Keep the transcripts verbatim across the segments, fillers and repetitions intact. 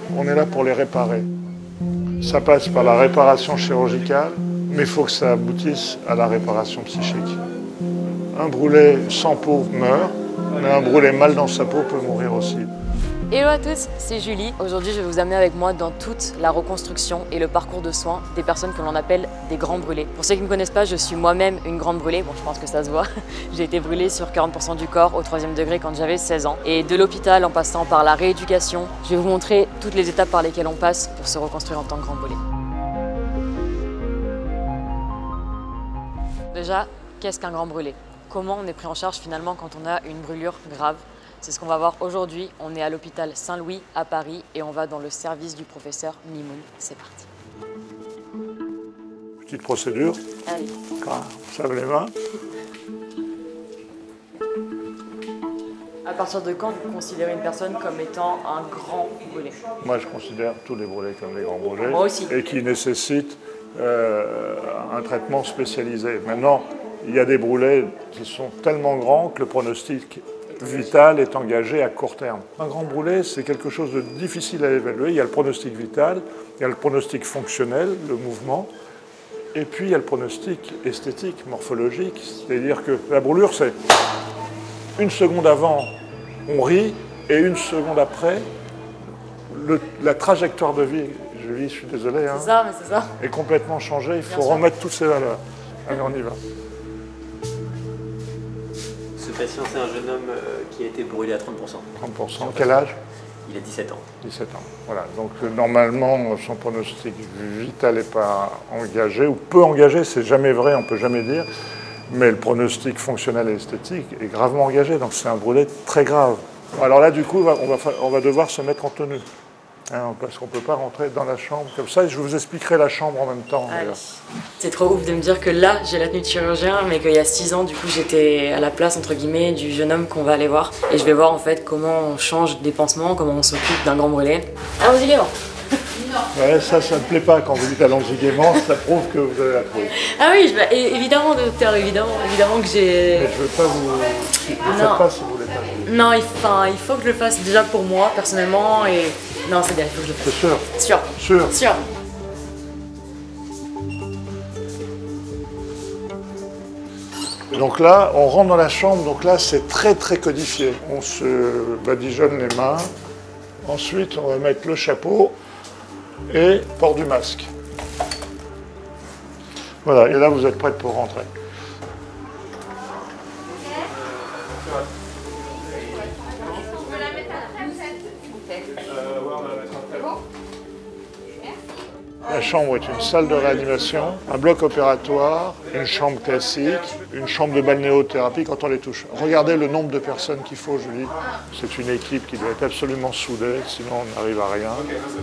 on est là pour les réparer. Ça passe par la réparation chirurgicale, mais il faut que ça aboutisse à la réparation psychique. Un brûlé sans peau meurt, mais un brûlé mal dans sa peau peut mourir aussi. Hello à tous, c'est Julie. Aujourd'hui, je vais vous amener avec moi dans toute la reconstruction et le parcours de soins des personnes que l'on appelle des grands brûlés. Pour ceux qui ne me connaissent pas, je suis moi-même une grande brûlée. Bon, je pense que ça se voit. J'ai été brûlée sur quarante pour cent du corps au troisième degré quand j'avais seize ans. Et de l'hôpital en passant par la rééducation, je vais vous montrer toutes les étapes par lesquelles on passe pour se reconstruire en tant que grand brûlé. Déjà, qu'est-ce qu'un grand brûlé? Comment on est pris en charge finalement quand on a une brûlure grave? C'est ce qu'on va voir aujourd'hui. On est à l'hôpital Saint-Louis à Paris et on va dans le service du professeur Mimoun. C'est parti. Petite procédure. Allez. On se lave les mains. À partir de quand vous considérez une personne comme étant un grand brûlé? Moi, je considère tous les brûlés comme des grands brûlés. Moi aussi. Et qui nécessitent euh, un traitement spécialisé. Maintenant, il y a des brûlés qui sont tellement grands que le pronostic vital est engagé à court terme. Un grand brûlé, c'est quelque chose de difficile à évaluer. Il y a le pronostic vital, il y a le pronostic fonctionnel, le mouvement, et puis il y a le pronostic esthétique, morphologique. C'est-à-dire que la brûlure, c'est une seconde avant, on rit, et une seconde après, le, la trajectoire de vie, Julie, je suis désolé, hein, c'est ça, mais c'est ça. est complètement changée. Il faut Bien remettre toutes ces valeurs. Allez, on y va. Ce patient, c'est un jeune homme qui a été brûlé à trente pour cent. trente pour cent. Quel âge? Il a dix-sept ans. dix-sept ans. Voilà. Donc normalement, son pronostic vital n'est pas engagé, ou peu engagé, c'est jamais vrai, on ne peut jamais dire, mais le pronostic fonctionnel et esthétique est gravement engagé, donc c'est un brûlé très grave. Alors là, du coup, on va, on va devoir se mettre en tenue, hein, parce qu'on ne peut pas rentrer dans la chambre comme ça, et je vous expliquerai la chambre en même temps. C'est trop ouf de me dire que là, j'ai la tenue de chirurgien, mais qu'il y a six ans, du coup, j'étais à la place, entre guillemets, du jeune homme qu'on va aller voir. Et je vais voir, en fait, comment on change des pansements, comment on s'occupe d'un grand brûlé. Allons-y gaiement. Ouais, ça, ça ne me plaît pas quand vous dites allons-y gaiement, ça prouve que vous avez la trouille. Ah oui, je, bah, évidemment, docteur, évidemment, évidemment que j'ai... Mais je ne veux pas vous... Vous ne faites pas si vous voulez pas. Non, il, enfin, il faut que je le fasse déjà pour moi, personnellement, et... Non, c'est bien, il faut que je le fasse. C'est sûr? Sûr. Sûr. Sûr. Donc là, on rentre dans la chambre, donc là, c'est très très codifié. On se badigeonne les mains. Ensuite, on va mettre le chapeau et port du masque. Voilà, et là, vous êtes prête pour rentrer. La chambre est une salle de réanimation, un bloc opératoire, une chambre classique, une chambre de balnéothérapie quand on les touche. Regardez le nombre de personnes qu'il faut, Julie. C'est une équipe qui doit être absolument soudée, sinon on n'arrive à rien.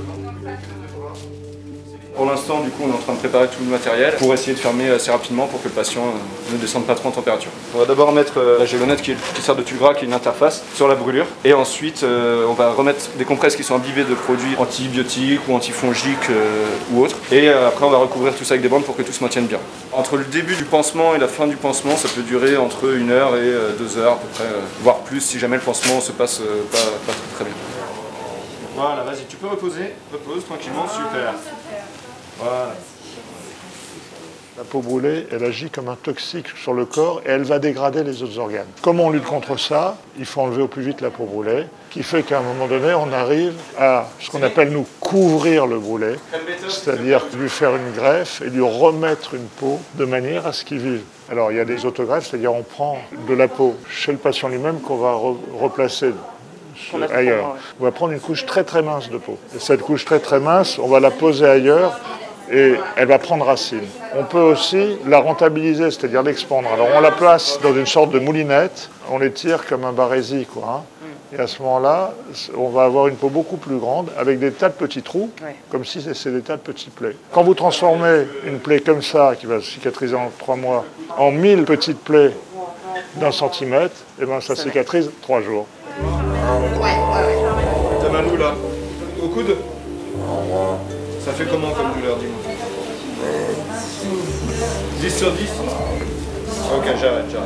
Pour l'instant, du coup, on est en train de préparer tout le matériel pour essayer de fermer assez rapidement pour que le patient ne descende pas trop en température. On va d'abord mettre la gélonette qui, est, qui sert de tube gras, qui est une interface, sur la brûlure. Et ensuite, euh, on va remettre des compresses qui sont imbibées de produits antibiotiques ou antifongiques euh, ou autres. Et euh, après, on va recouvrir tout ça avec des bandes pour que tout se maintienne bien. Entre le début du pansement et la fin du pansement, ça peut durer entre une heure et euh, deux heures à peu près, euh, voire plus si jamais le pansement se passe euh, pas, pas très, très bien. Voilà, vas-y, tu peux reposer. Repose tranquillement, super. Voilà. La peau brûlée, elle agit comme un toxique sur le corps et elle va dégrader les autres organes. Comment on lutte contre ça? Il faut enlever au plus vite la peau brûlée, qui fait qu'à un moment donné, on arrive à ce qu'on appelle, nous, couvrir le brûlé, c'est-à-dire lui faire une greffe et lui remettre une peau de manière à ce qu'il vive. Alors, il y a des autogreffes, c'est-à-dire on prend de la peau chez le patient lui-même qu'on va re replacer ailleurs. On va prendre une couche très très mince de peau. Et cette couche très très mince, on va la poser ailleurs et elle va prendre racine. On peut aussi la rentabiliser, c'est-à-dire l'expandre. Alors on la place dans une sorte de moulinette, on les tire comme un barésie, quoi. Hein. Et à ce moment-là, on va avoir une peau beaucoup plus grande, avec des tas de petits trous, ouais. Comme si c'est des tas de petits plaies. Quand vous transformez une plaie comme ça, qui va cicatriser en trois mois, en mille petites plaies d'un centimètre, et ben ça cicatrise trois jours. Ouais, ouais, ouais. T'as mal où là? Au coude? Ça fait comment comme douleur, dis-moi? dix sur dix? Ok, j'arrête, j'arrête.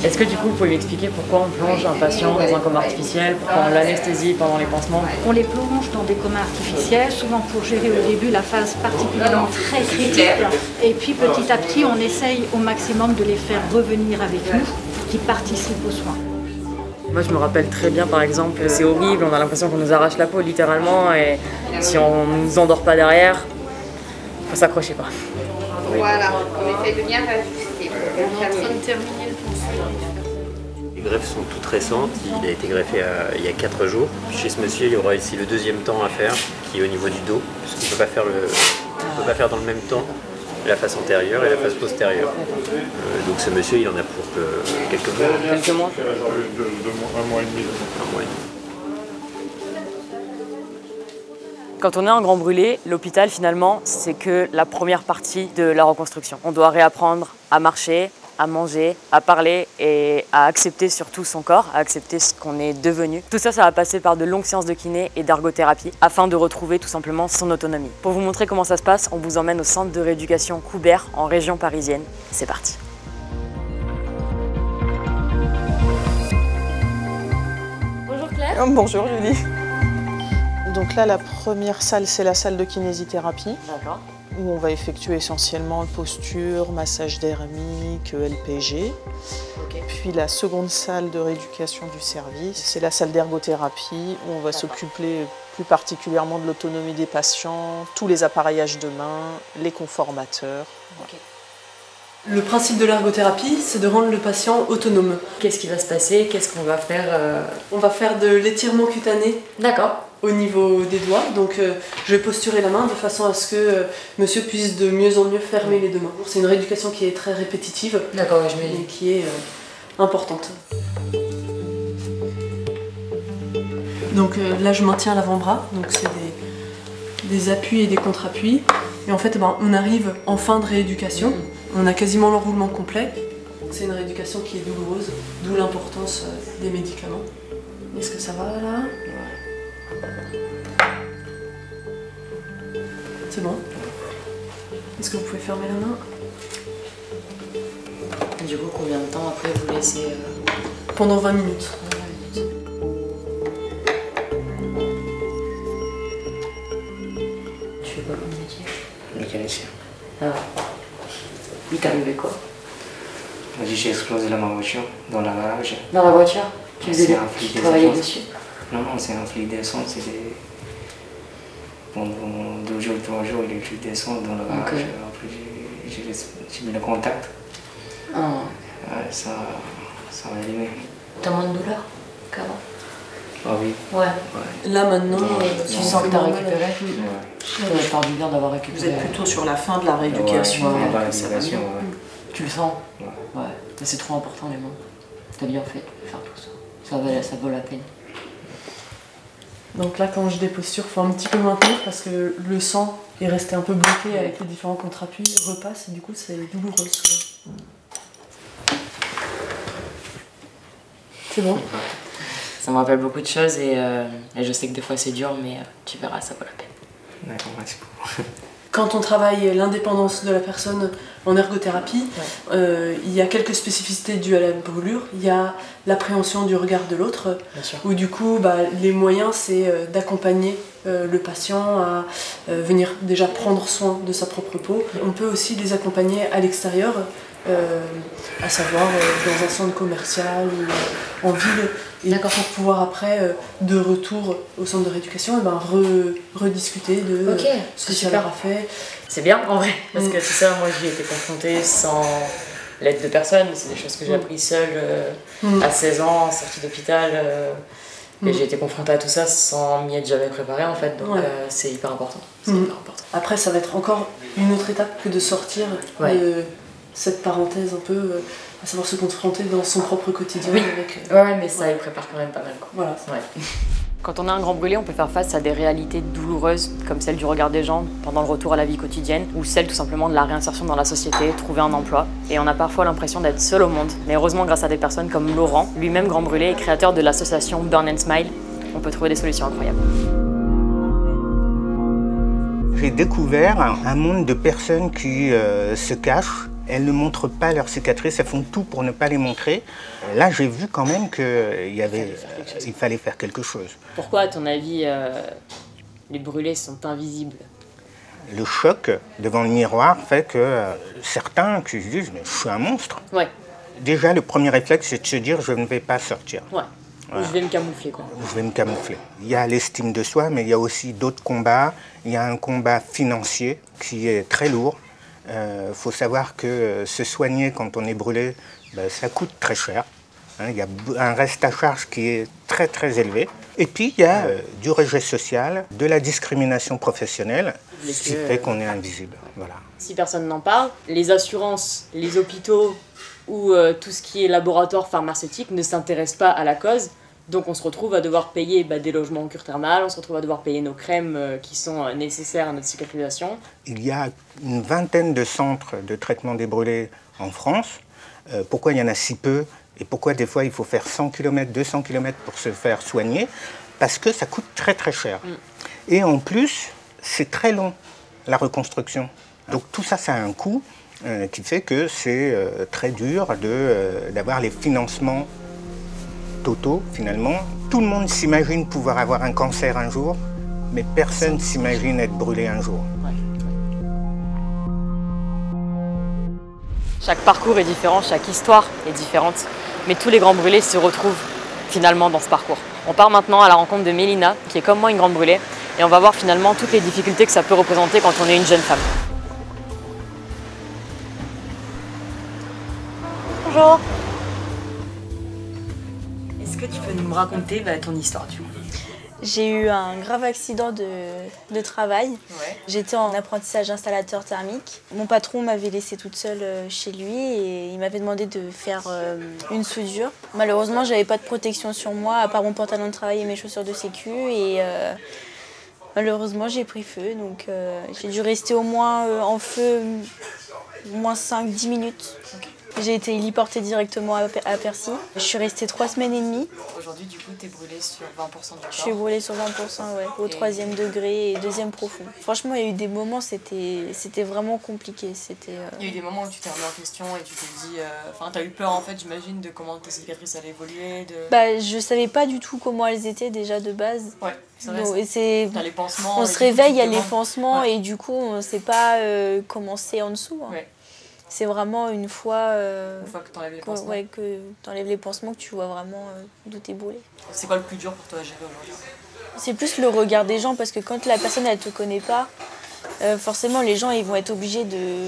Est-ce que du coup vous pouvez m'expliquer pourquoi on plonge un patient dans un coma artificiel, pourquoi on l'anesthésie pendant les pansements? On les plonge dans des comas artificiels, souvent pour gérer au début la phase particulièrement très critique. Et puis petit à petit on essaye au maximum de les faire revenir avec nous, pour qu'ils participent aux soins. Moi je me rappelle très bien par exemple, c'est horrible, on a l'impression qu'on nous arrache la peau littéralement et si on ne nous endort pas derrière, faut s'accrocher quoi. Voilà, on essaie de bien ajuster. On est en train de terminer le ponçon. Les greffes sont toutes récentes, il a été greffé à, il y a quatre jours. Chez ce monsieur, il y aura ici le deuxième temps à faire, qui est au niveau du dos, parce qu'on ne peut pas faire le, on peut pas faire dans le même temps la face antérieure et la face postérieure. Euh, donc ce monsieur, il en a pour euh, quelques mois. Quelques mois de, de, de, Un mois et demi. Un mois et demi. Quand on est un grand brûlé, l'hôpital finalement, c'est que la première partie de la reconstruction. On doit réapprendre à marcher, à manger, à parler et à accepter surtout son corps, à accepter ce qu'on est devenu. Tout ça, ça va passer par de longues séances de kiné et d'ergothérapie afin de retrouver tout simplement son autonomie. Pour vous montrer comment ça se passe, on vous emmène au centre de rééducation Coubert en région parisienne. C'est parti. Bonjour Claire. Bonjour Julie. Donc là, la première salle, c'est la salle de kinésithérapie. D'accord. Où on va effectuer essentiellement posture, massage dermique, L P G. Okay. Puis la seconde salle de rééducation du service, c'est la salle d'ergothérapie où on va s'occuper plus particulièrement de l'autonomie des patients, tous les appareillages de main, les conformateurs. Okay. Le principe de l'ergothérapie, c'est de rendre le patient autonome. Qu'est-ce qui va se passer? Qu'est-ce qu'on va faire euh... On va faire de l'étirement cutané. D'accord. Au niveau des doigts, donc euh, je vais posturer la main de façon à ce que euh, monsieur puisse de mieux en mieux fermer les deux mains. C'est une rééducation qui est très répétitive. D'accord, je et qui est euh, importante. Donc euh, là je maintiens l'avant-bras, donc c'est des, des appuis et des contre-appuis. Et en fait eh ben, on arrive en fin de rééducation, mmh. on a quasiment l'enroulement complet. C'est une rééducation qui est douloureuse, d'où l'importance euh, des médicaments. Est-ce que ça va là? C'est bon. Est-ce que vous pouvez fermer la main? Du coup, combien de temps après vous laissez euh... Pendant vingt minutes. vingt minutes. Tu fais quoi comme métier? Mécanicien. Ah. Il t'est arrivé quoi? J'ai explosé ma voiture dans la garage. Dans la voiture? Tu faisais des... Tu travaillais dessus? Non, non, c'est un flic d'essence. C'était... Pendant deux jours, trois jours, il est flic d'essence dans la garage. Okay. Après, j'ai mis le contact. Ah. Ouais, ça, ça m'a allumé. T'as moins de douleur qu'avant? Ah oui. Ouais. ouais. Là maintenant, euh, tu sens que t'as récupéré? Ouais. Ça va faire du bien d'avoir récupéré. Vous êtes plutôt sur la fin de la rééducation. Ouais, ouais, la rééducation, ouais. Tu le sens? Ouais. Ouais. Mais c'est trop important les mains. T'as bien fait de faire tout ça. Ça vaut, ça vaut la peine. Donc là, quand je déposture, il faut un petit peu maintenir parce que le sang est resté un peu bloqué avec les différents contre-appuis, repasse et du coup c'est douloureux souvent. C'est bon? Ça me rappelle beaucoup de choses et, euh, et je sais que des fois c'est dur, mais euh, tu verras, ça vaut la peine. D'accord, merci beaucoup. Quand on travaille l'indépendance de la personne en ergothérapie, ouais. euh, il y a quelques spécificités dues à la brûlure. Il y a l'appréhension du regard de l'autre, où du coup bah, les moyens c'est euh, d'accompagner euh, le patient à euh, venir déjà prendre soin de sa propre peau. On peut aussi les accompagner à l'extérieur, euh, à savoir euh, dans un centre commercial ou en ville, et pour pouvoir après, euh, de retour au centre de rééducation, et ben, re, rediscuter de okay, euh, ce que ça leur a fait. C'est bien en vrai, parce mm. que tout ça, moi j'y ai été confrontée sans l'aide de personne, c'est des choses que j'ai mm. appris seule euh, mm. à seize ans, sortie d'hôpital, euh, mm. et j'ai été confrontée à tout ça sans m'y être jamais préparée en fait, donc ouais. euh, c'est hyper important. Mm. hyper important. Après ça va être encore une autre étape que de sortir ouais. de cette parenthèse un peu, euh, à savoir se confronter dans son propre quotidien. Oui, avec, euh, ouais, mais ça ouais. il prépare quand même pas mal. Quoi. Voilà. Ouais. Quand on a un grand brûlé, on peut faire face à des réalités douloureuses, comme celle du regard des gens pendant le retour à la vie quotidienne, ou celle tout simplement de la réinsertion dans la société, trouver un emploi. Et on a parfois l'impression d'être seul au monde. Mais heureusement, grâce à des personnes comme Laurent, lui-même grand brûlé et créateur de l'association Burn and Smile, on peut trouver des solutions incroyables. J'ai découvert un monde de personnes qui euh, se cachent Elles ne montrent pas leurs cicatrices, elles font tout pour ne pas les montrer. Là, j'ai vu quand même qu'il y avait, il fallait faire quelque chose. Pourquoi, à ton avis, euh, les brûlés sont invisibles? Le choc devant le miroir fait que euh, certains qui se disent « je suis un monstre ouais. ». Déjà, le premier réflexe, c'est de se dire « je ne vais pas sortir ouais. ». Voilà. Je vais me camoufler, quoi. Je vais me camoufler. Il y a l'estime de soi, mais il y a aussi d'autres combats. Il y a un combat financier qui est très lourd. Il euh, faut savoir que euh, se soigner quand on est brûlé, ben, ça coûte très cher. Hein, il y a un reste à charge qui est très très élevé. Et puis il y a euh, du rejet social, de la discrimination professionnelle, ce qui fait qu'on est invisible. Voilà. Si personne n'en parle, les assurances, les hôpitaux ou euh, tout ce qui est laboratoire pharmaceutique ne s'intéressent pas à la cause. Donc on se retrouve à devoir payer bah, des logements en cure thermale, on se retrouve à devoir payer nos crèmes euh, qui sont euh, nécessaires à notre cicatrisation. Il y a une vingtaine de centres de traitement des brûlés en France. Euh, pourquoi il y en a si peu et pourquoi des fois il faut faire cent kilomètres, deux cents kilomètres pour se faire soigner? Parce que ça coûte très très cher. Mm. Et en plus, c'est très long, la reconstruction. Donc tout ça, ça a un coût euh, qui fait que c'est euh, très dur de, euh, d'avoir les financements totaux, finalement. Tout le monde s'imagine pouvoir avoir un cancer un jour, mais personne ne s'imagine être brûlé un jour. Ouais. Chaque parcours est différent, chaque histoire est différente, mais tous les grands brûlés se retrouvent finalement dans ce parcours. On part maintenant à la rencontre de Mélina, qui est comme moi une grande brûlée, et on va voir finalement toutes les difficultés que ça peut représenter quand on est une jeune femme. Bonjour. Est-ce que tu peux nous raconter bah, ton histoire du coup? J'ai eu un grave accident de, de travail. Ouais. J'étais en apprentissage installateur thermique. Mon patron m'avait laissée toute seule chez lui et il m'avait demandé de faire euh, une soudure. Malheureusement, j'avais pas de protection sur moi, à part mon pantalon de travail et mes chaussures de sécu. Et euh, malheureusement, j'ai pris feu. Donc euh, j'ai dû rester au moins euh, en feu au moins cinq dix minutes. Okay. J'ai été héliportée directement à Percy. Je suis restée trois semaines et demie. Aujourd'hui, du coup, tu es brûlée sur vingt pour cent du corps. Je suis brûlée sur vingt pour cent, ouais, au et... troisième degré et deuxième profond. Franchement, il y a eu des moments, c'était c'était vraiment compliqué. Euh... Il y a eu des moments où tu t'es remis en question et tu t'es dit... Enfin, euh, tu as eu peur, en fait, j'imagine, de comment tes cicatrices allaient évoluer. De... Bah, je savais pas du tout comment elles étaient déjà de base. Ouais, c'est vrai. Donc, et c'est... T'as les pansements. On se réveille, il y a les pansements ouais. Et du coup, on ne sait pas euh, comment c'est en dessous. Hein. Ouais. C'est vraiment une fois, euh, une fois que tu enlèves les pansements, ouais, que t'enlèves les pansements que tu vois vraiment euh, d'où t'es brûlé. C'est quoi le plus dur pour toi à gérer aujourd'hui? C'est plus le regard des gens parce que quand la personne elle te connaît pas, euh, forcément les gens ils vont être obligés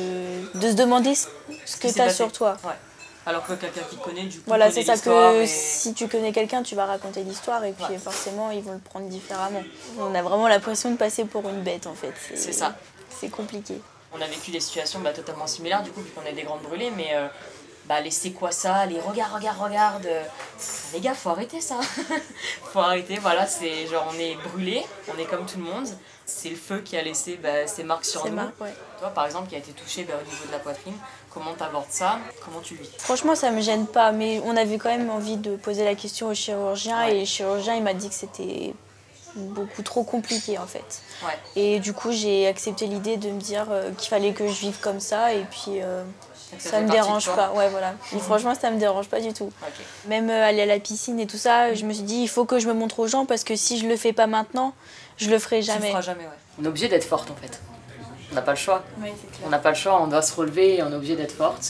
de, de se demander ce, ce que tu as sur toi. Ouais. Alors que quelqu'un qui connaît du coup voilà, c'est ça que et... si tu connais quelqu'un tu vas raconter l'histoire et puis ouais. Forcément ils vont le prendre différemment. On a vraiment l'impression de passer pour une bête en fait. C'est ça. C'est compliqué. On a vécu des situations bah, totalement similaires du coup vu qu'on est des grandes brûlées, mais euh, bah, les c'est quoi ça, les regarde, regarde, regarde, euh, les gars faut arrêter ça, faut arrêter, voilà, c'est genre on est brûlés, on est comme tout le monde, c'est le feu qui a laissé bah, ses marques sur nous. Marques, ouais. Toi par exemple qui a été touché bah, au niveau de la poitrine, comment t'abordes ça, comment tu le vis? Franchement ça me gêne pas, mais on avait quand même envie de poser la question au chirurgien ouais. Et le chirurgien il m'a dit que c'était beaucoup trop compliqué en fait. Ouais. Et du coup j'ai accepté l'idée de me dire euh, qu'il fallait que je vive comme ça et puis euh, ça me dérange pas. Ouais, voilà. Et franchement ça me dérange pas du tout. Okay. Même euh, aller à la piscine et tout ça, je me suis dit il faut que je me montre aux gens parce que si je le fais pas maintenant, je le ferai jamais. Tu le feras jamais, ouais. On est obligé d'être forte en fait. On n'a pas le choix. Ouais, c'est clair. On n'a pas le choix, on doit se relever et on est obligé d'être forte.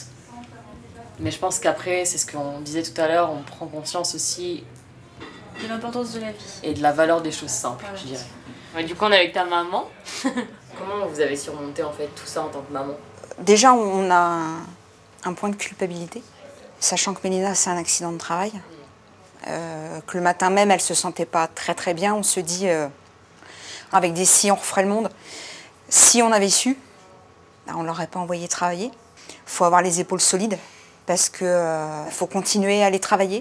Mais je pense qu'après, c'est ce qu'on disait tout à l'heure, on prend conscience aussi de l'importance de la vie. Et de la valeur des choses simples, voilà. Je dirais. Ouais, du coup, on est avec ta maman. Comment vous avez surmonté en fait tout ça en tant que maman? Déjà, on a un point de culpabilité, sachant que Mélina, c'est un accident de travail. Euh, que le matin même, elle se sentait pas très très bien. On se dit, euh, avec des si, on referait le monde. Si on avait su, ben, on ne l'aurait pas envoyé travailler. Il faut avoir les épaules solides, parce qu'il euh, faut continuer à aller travailler.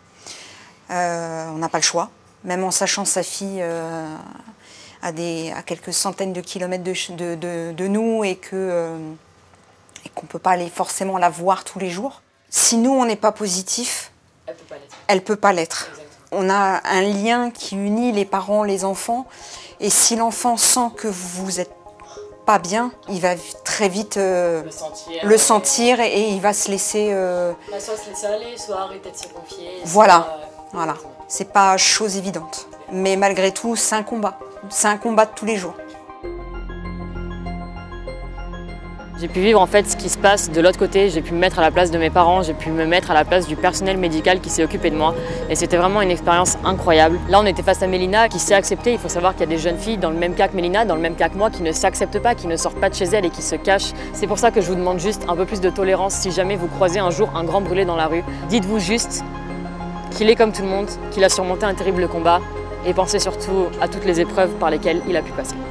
Euh, on n'a pas le choix, même en sachant sa fille euh, à, des, à quelques centaines de kilomètres de, de, de, de nous et qu'on euh, qu'on ne peut pas aller forcément la voir tous les jours. Si nous, on n'est pas positif, elle ne peut pas l'être. On a un lien qui unit les parents, les enfants, et si l'enfant sent que vous n'êtes pas bien, il va très très vite euh, le sentir, le sentir et, et il va se laisser... Euh... Bah, soit se laisser aller, soit arrêter de se confier. Voilà, soit, euh, voilà. C'est pas chose évidente. Mais malgré tout, c'est un combat. C'est un combat de tous les jours. J'ai pu vivre en fait ce qui se passe de l'autre côté, j'ai pu me mettre à la place de mes parents, j'ai pu me mettre à la place du personnel médical qui s'est occupé de moi et c'était vraiment une expérience incroyable. Là on était face à Mélina qui s'est acceptée, il faut savoir qu'il y a des jeunes filles dans le même cas que Mélina, dans le même cas que moi qui ne s'acceptent pas, qui ne sortent pas de chez elles et qui se cachent. C'est pour ça que je vous demande juste un peu plus de tolérance si jamais vous croisez un jour un grand brûlé dans la rue. Dites-vous juste qu'il est comme tout le monde, qu'il a surmonté un terrible combat et pensez surtout à toutes les épreuves par lesquelles il a pu passer.